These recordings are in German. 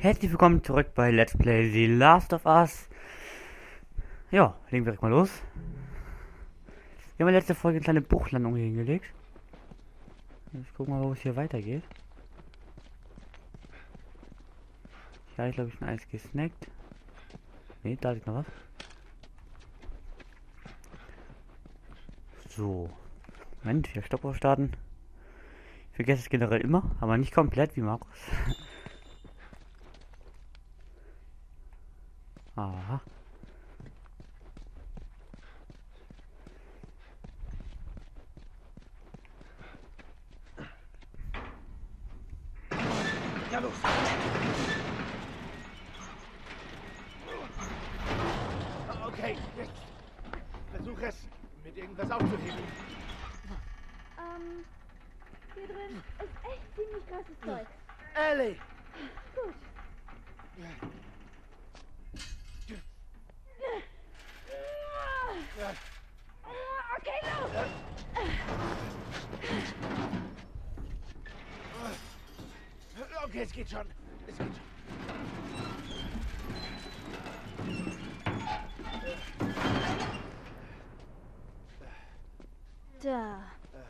Herzlich willkommen zurück bei Let's Play The Last of Us. Ja, legen wir direkt mal los. Wir haben in der letzten Folge eine kleine Bruchlandung hier hingelegt. Jetzt gucken wir mal, wo es hier weitergeht. Hier habe ich, glaube ich, ein Eis gesnackt. Ne, da liegt noch was. So. Moment, hier Stoppuhr starten. Ich vergesse es generell immer, aber nicht komplett wie Markus. Aha. Ja, los! Okay, jetzt. Versuch es, mit irgendwas aufzuheben. Hier drin ist echt ziemlich krasses Zeug. Ellie! Gut. Okay, los! Okay, es geht schon. Es geht schon. Da.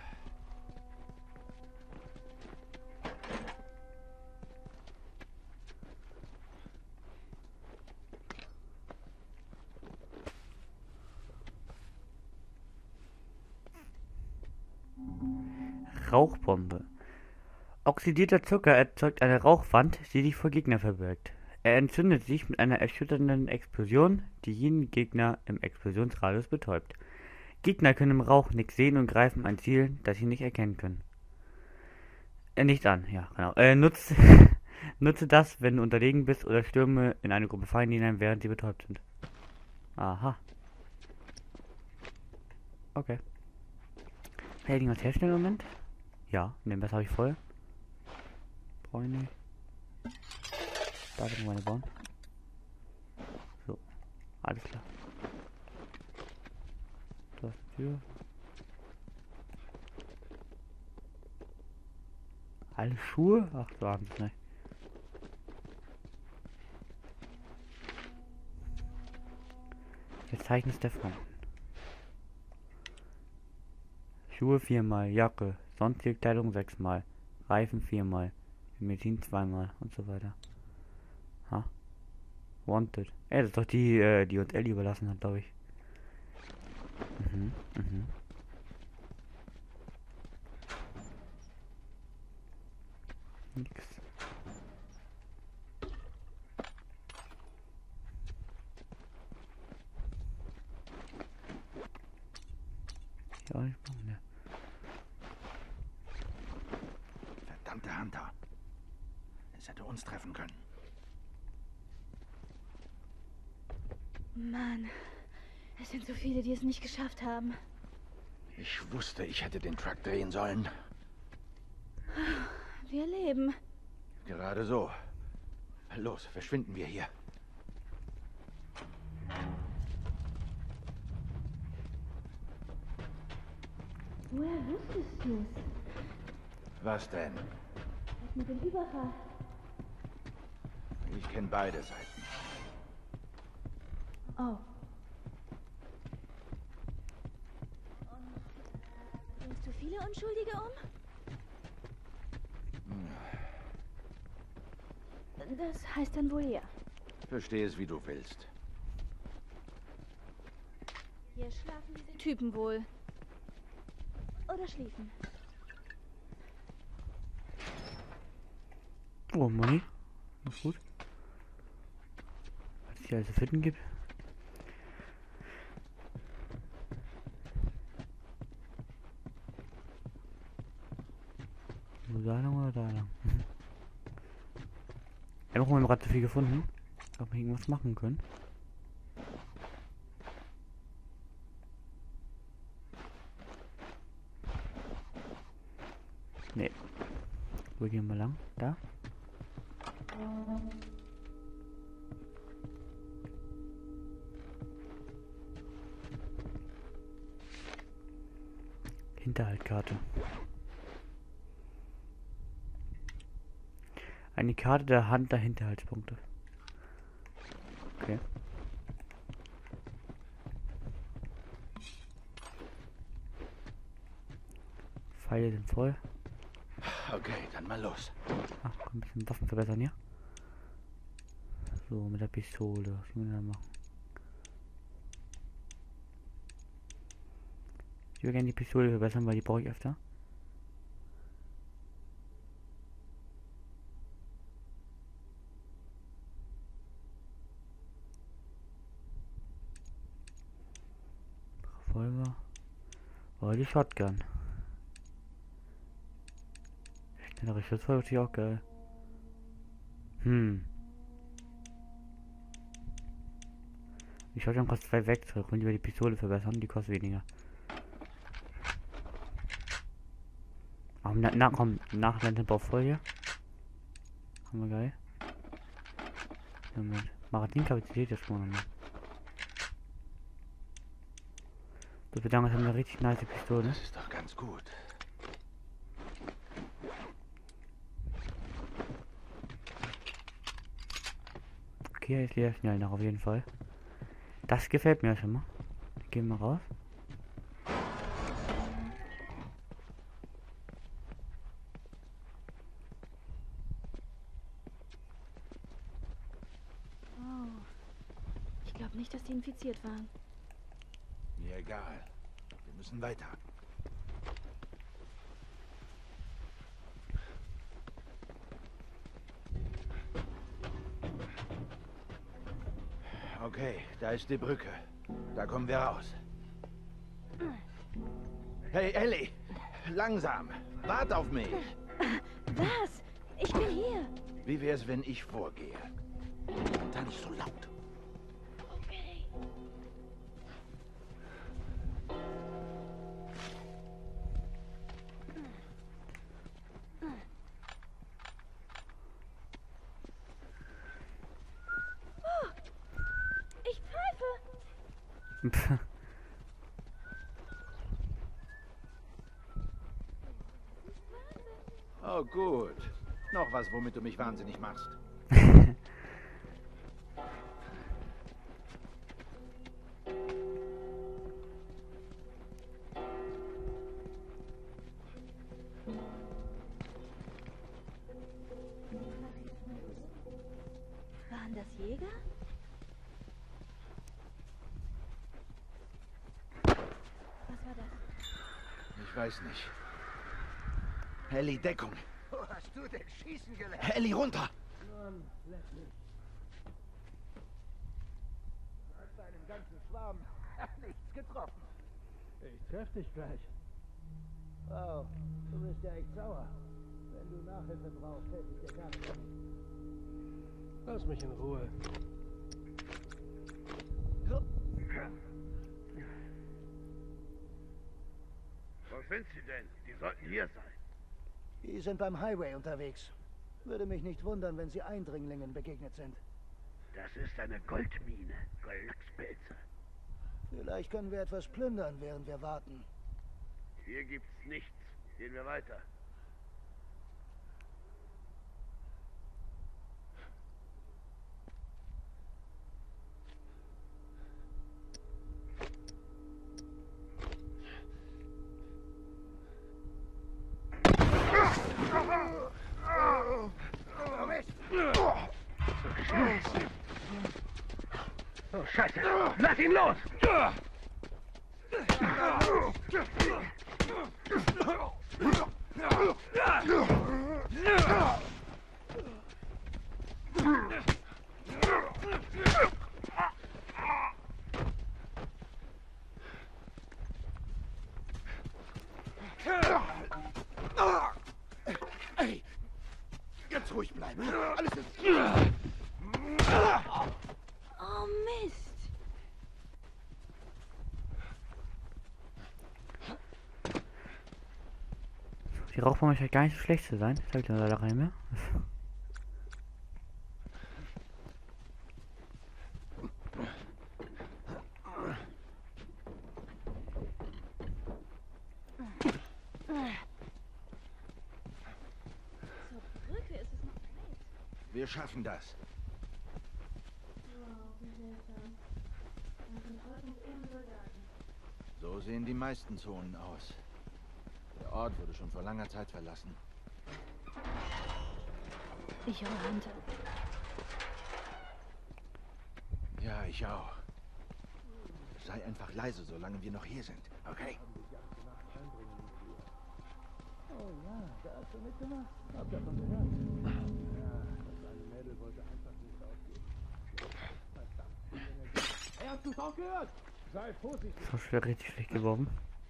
Rauchbombe. Oxidierter Zucker erzeugt eine Rauchwand, die sich vor Gegner verbirgt. Er entzündet sich mit einer erschütternden Explosion, die jeden Gegner im Explosionsradius betäubt. Gegner können im Rauch nichts sehen und greifen ein Ziel, das sie nicht erkennen können. Nicht an, ja, genau. Nutze das, wenn du unterlegen bist oder stürme in eine Gruppe Feinde hinein, während sie betäubt sind. Aha. Okay. Kann ich irgendwas herstellen im Moment? Ja, ne, das habe ich voll. Brauche ich nicht. Da können wir eine bauen. So, alles klar. Da ist die Tür. Alle Schuhe? Ach, so haben sie nicht. Verzeichnis der Fronten. Schuhe 4-mal, Jacke, sonstige Kleidung 6-mal, Reifen 4-mal, Medizin 2-mal und so weiter. Ha? Wanted. Das ist doch die, die uns Ellie überlassen hat, glaube ich. Mhm. Nix. Ja, ich brauche ne. Verdammte Hunter. Es hätte uns treffen können. Mann, es sind so viele, die es nicht geschafft haben. Ich wusste, ich hätte den Truck drehen sollen. Wir leben. Gerade so. Los, verschwinden wir hier. Woher wusstest du's? Was denn? Das mit dem Überfall. Ich kenne beide Seiten. Oh. Und bringst du viele Unschuldige um? Das heißt dann wohl ja. Versteh es, wie du willst. Hier schlafen diese Typen wohl. Oder schliefen. Oh, Money. Ist gut. Was es hier also finden gibt. Nur da lang oder da lang? Wir haben gerade so viel gefunden. Ob wir irgendwas machen können. Nee. Wo gehen wir lang? Da? Hinterhaltkarte. Eine Karte der Hand der Hinterhaltspunkte. Okay. Pfeile sind voll. Okay, dann mal los. Ach, komm, ein bisschen Waffen verbessern hier. So, mit der Pistole. Was können wir da machen? Ich will gerne die Pistole verbessern, weil die brauche ich öfter. Revolver. Oh, die Shotgun. Schnellere Schusswaffe ist auch geil. Die Shotgun kostet 2 Werkzeuge. Und lieber die Pistole verbessern, die kostet weniger. Aber nach dem Tempo voll hier. Haben wir geil. Moment. Magazin-Kapazität ist schon mal. So viel lange haben wir richtig nice Pistole. Das ist doch ganz gut. Okay, jetzt wieder schnell nach auf jeden Fall. Das gefällt mir schon mal. Gehen wir raus. Oh. Ich glaube nicht, dass die infiziert waren. Mir egal. Wir müssen weiter. Okay, da ist die Brücke. Da kommen wir raus. Hey, Ellie! Langsam! Wart auf mich! Was? Ich bin hier. Wie wär's, wenn ich vorgehe? Und dann nicht so laut. Okay. Oh, ich pfeife. Oh, gut. Noch was, womit du mich wahnsinnig machst. Waren das Jäger? Was war das? Ich weiß nicht. Ellie, Deckung! Wo hast du denn schießen gelernt? Ellie, runter! Mann, leck mich. Hast einen ganzen Schwarm. Nichts getroffen. Ich treff dich gleich. Wow, du bist ja echt sauer. Wenn du Nachhilfe brauchst, helfe ich dir gerne. Lass mich in Ruhe. Wo sind sie denn? Die sollten hier sein. Die sind beim Highway unterwegs. Würde mich nicht wundern, wenn sie Eindringlingen begegnet sind. Das ist eine Goldmine. Glückspilze. Vielleicht können wir etwas plündern, während wir warten. Hier gibt's nichts. Gehen wir weiter. Oh, Scheiße! Lass ihn los! Ey! Ganz ruhig bleiben. Alles ist... Oh Mist. Die Rauchbombe scheint gar nicht so schlecht zu sein. Das habe ich dann leider rein mehr. Zur Brücke ist es noch weit. Wir schaffen das. So sehen die meisten Zonen aus. Der Ort wurde schon vor langer Zeit verlassen. Ich höre Hunter. Ja, ich auch. Sei einfach leise, solange wir noch hier sind, okay? Oh ja, da hast du mitgemacht. Hab davon gehört. Ja, das kleine Mädel wollte einfach nicht aufgeben. Verdammt. Hey, hast du's auch gehört? Sei vorsichtig. Das war schon wieder richtig schlecht geworfen.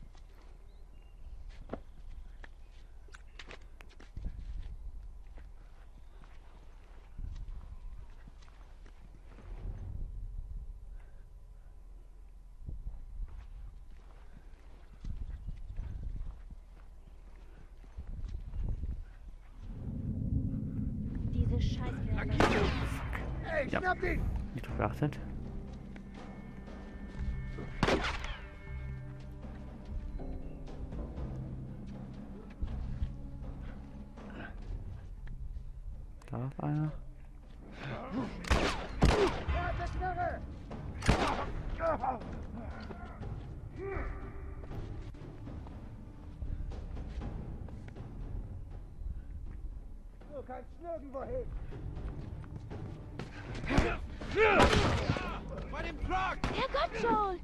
Diese Scheiße. Hey, Ja. schnapp ihn! Nicht drauf geachtet. Da ist einer. Ja, der Knarre! Du kannst nirgendwo hin. Bei dem Truck! Herrgott, Joel!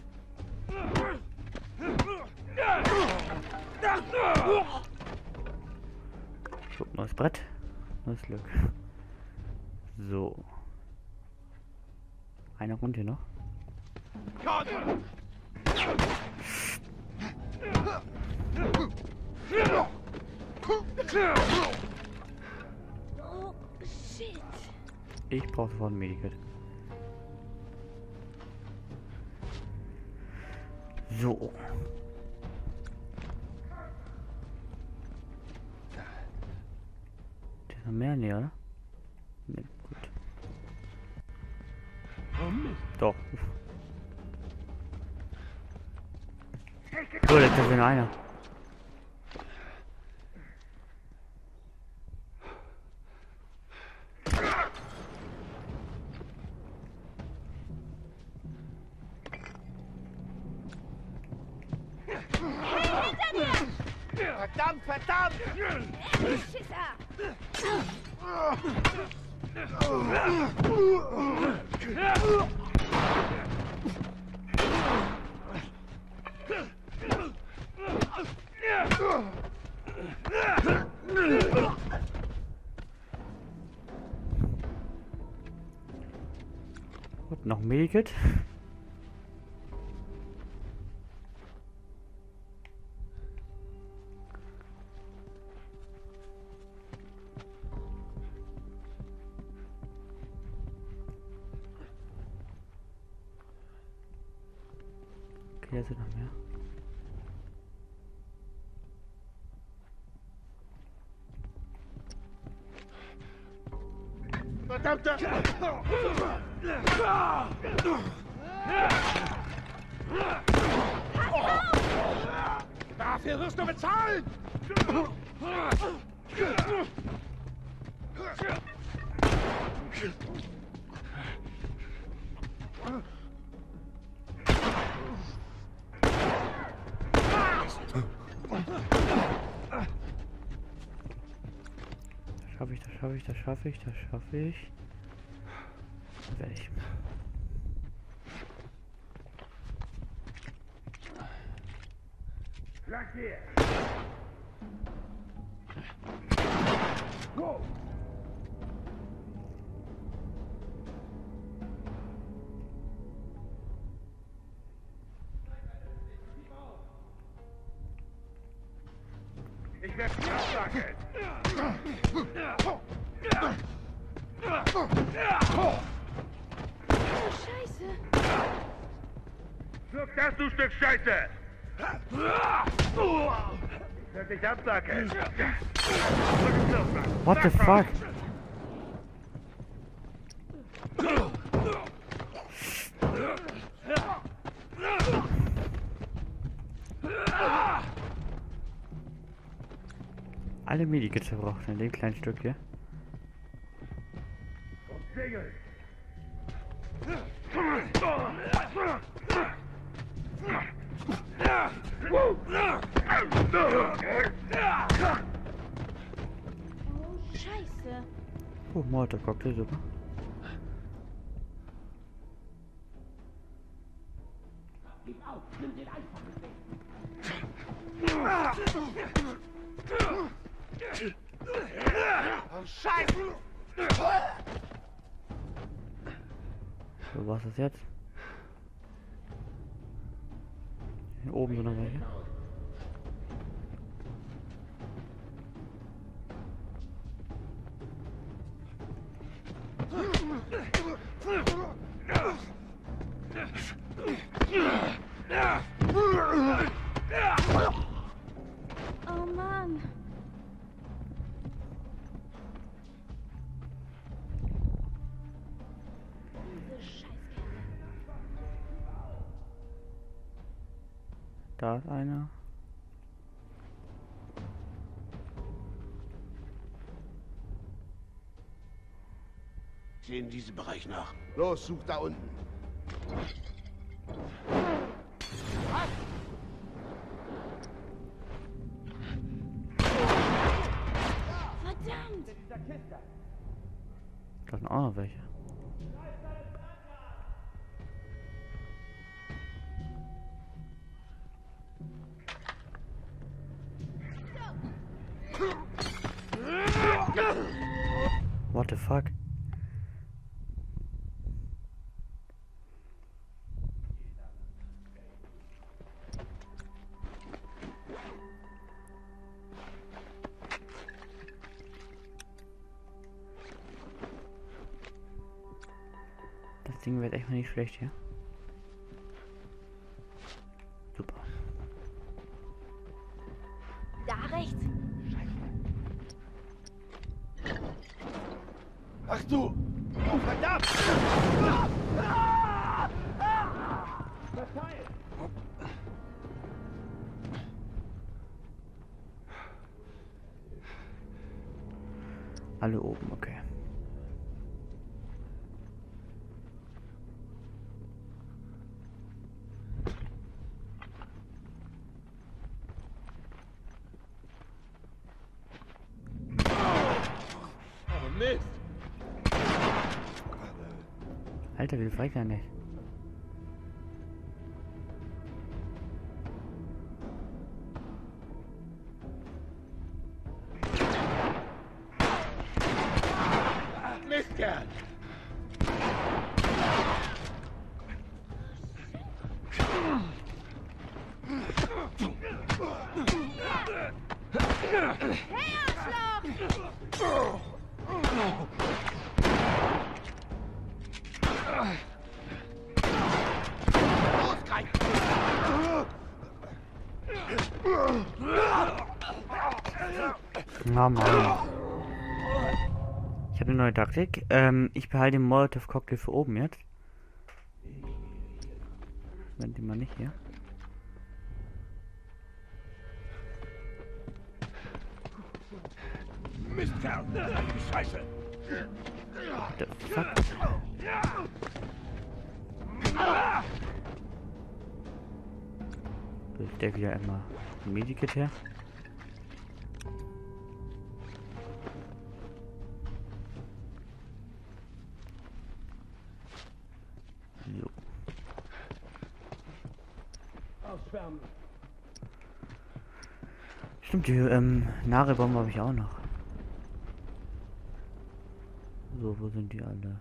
So, neues Brett. Neues Glück. So. Eine Runde noch. Oh, shit. Ich brauche sofort ein Medikit. So. Da ist noch mehr näher, oder? Ne, gut. Doch. So, jetzt ist nur einer. Verdammt, verdammt! Schisser! Gut, noch ein Medikit. Okay, hier sind noch mehr. Verdammter! Dafür wirst du bezahlen! Das schaffe ich. Das werde ich. Flankier! Go! Ich werde dich absagen! Oh, Scheiße! Schluck das, du Stück Scheiße! Ich werde dich absacken! What the fuck? Alle Medikits verbraucht in dem kleinen Stück hier. Segel! Oh, Scheiße. Oh, Molotov-Cocktail, super. Oh, Scheiße! So, was ist jetzt? Hier oben sind noch welche. Oh Mann. Diese Scheißkerle. Da ist einer. Sieh in diesem Bereich nach. Los, such da unten. Verdammt. Da sind auch noch welche. What the fuck? Das Ding wird echt mal nicht schlecht hier. Super. Da rechts. Ach du! Oh, verdammt! Alle oben, okay. Oh, Mist! Alter, wie fragt er nicht? Mistkerl! Hey, Arschloch! Na Mann. Ich habe eine neue Taktik. Ich behalte den Molotov-Cocktail für oben jetzt. Wenn die mal nicht hier. Mistkerl! Scheiße! The fuck? So, ich stelle wieder einmal ein Medikit her. So. Ausschwärmen. Stimmt, die Nagelbombe habe ich auch noch. So, wo sind die alle?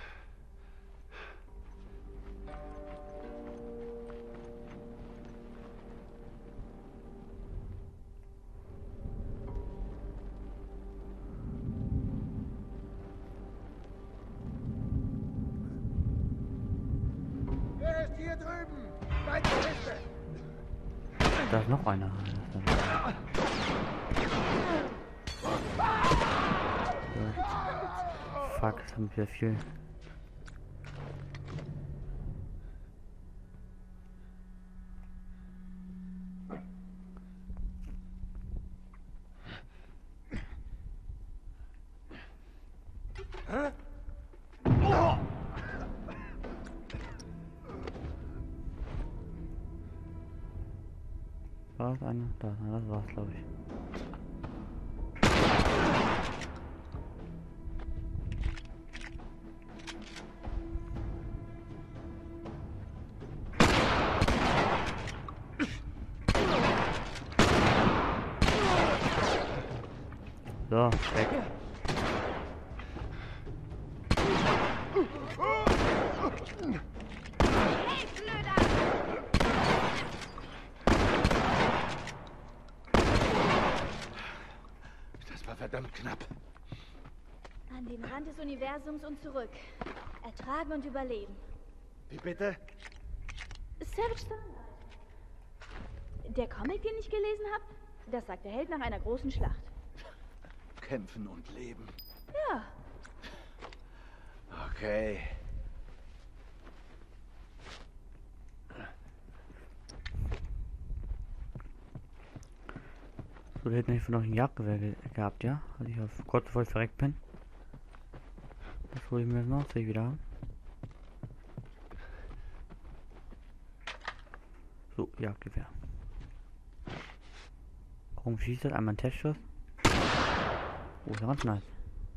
Wer ist hier drüben? Weiter Hilfe! Da ist noch einer. So. Fuck, das haben wir viel. Da ist einer. Da, na, das war's, glaube ich. So, weg. Das war verdammt knapp. An den Rand des Universums und zurück. Ertragen und überleben. Wie bitte? Savage Starlight. Der Comic, den ich gelesen habe, das sagt der Held nach einer großen Schlacht. Kämpfen und leben. Ja, Okay. So, der hätte nicht noch ein Jagdgewehr gehabt, ja? Also ich auf kurz bevor ich verreckt bin. Das hole ich mir jetzt noch, sehe ich wieder haben. So, Jagdgewehr. Warum schießt das? Einmal ein Testschuss. Oh, ist ja ganz nice.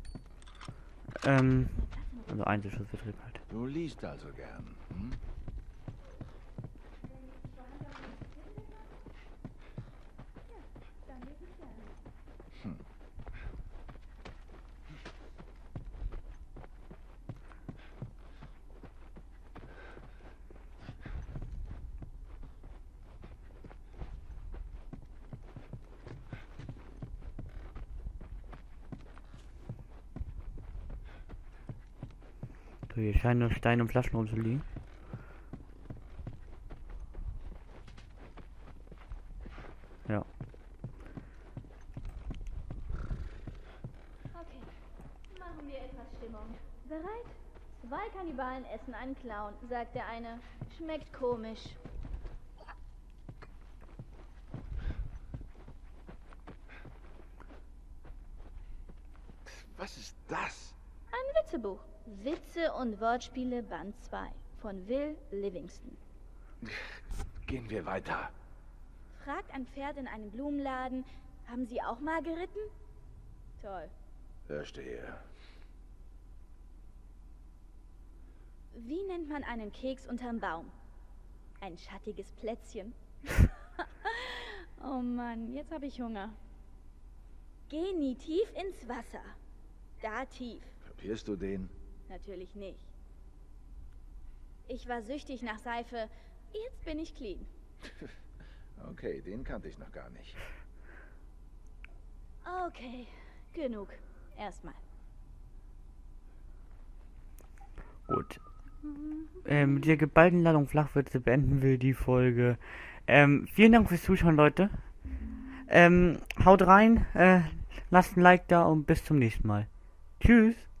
Also Einzelschussbetrieb halt. Du liest also gern, hm? So, hier scheinen nur Steine und Flaschen rumzuliegen. Ja. okay. Machen wir etwas Stimmung. Bereit? 2 Kannibalen essen einen Clown, sagt der eine. Schmeckt komisch. Was ist das? Ein Witzebuch. Witze und Wortspiele Band 2 von Will Livingston. Gehen wir weiter. Fragt ein Pferd in einem Blumenladen, haben Sie auch mal geritten? Toll. Verstehe. Wie nennt man einen Keks unterm Baum? Ein schattiges Plätzchen. Oh Mann, jetzt habe ich Hunger. Geh nie tief ins Wasser. Da tief. Kapierst du den? Natürlich nicht. Ich war süchtig nach Seife. Jetzt bin ich clean. Okay, den kannte ich noch gar nicht. Okay, genug. Erstmal. Gut. Mit der geballten Ladung Flachwitze beenden wir die Folge. Vielen Dank fürs Zuschauen, Leute. Haut rein, lasst ein Like da und bis zum nächsten Mal. Tschüss.